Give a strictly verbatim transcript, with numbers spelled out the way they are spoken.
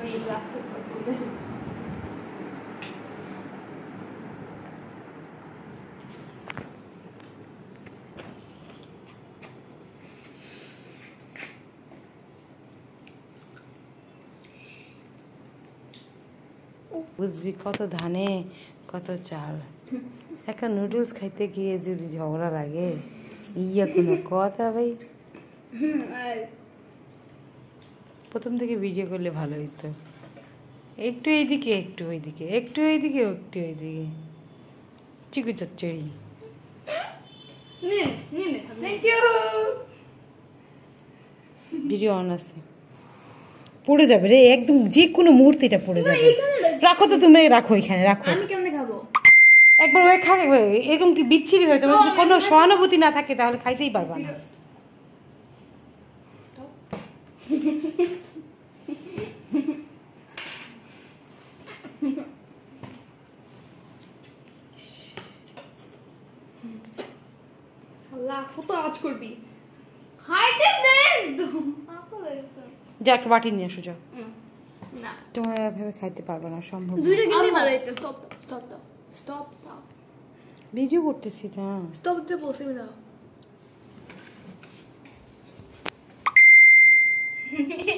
এই গ্লাসে বুঝবি কত ধানে কত চাল একটা নুডলস খাইতে গিয়ে যদি ঝগড়া লাগে ইয়া কোনো কথা ভাই প্রথম থেকে ভিডিও করলে ভালো হইতো একটু এইদিকে একটু ওইদিকে একটু এইদিকে একটু ওইদিকে চিকু চচ্চড়ি ভিডিও অন আছে পড়ে যাবে রে একদম যে কোনো মুহূর্তে এটা পড়ে যাবে রাখো তো তুমি রাখো এখানে রাখো আমি কেমনে খাবো একবার ওই খাবে এরকম কি বিচ্ছিরি হয় তোমার যদি কোনো সহানুভূতি না থাকে তাহলে খাইতেই পারবা না আল্লাহ কত আওয়াজ করবি খাইতে দেন যা একটা বাটি নিয়ে আসো যাও না তোমার এভাবে খাইতে পারবে না সম্ভব দুইটা গিলে ভালো হইতো স্টপ স্টপ দাও স্টপ দাও ভিডিও করতেছি না স্টপ দিতে বলছি দাও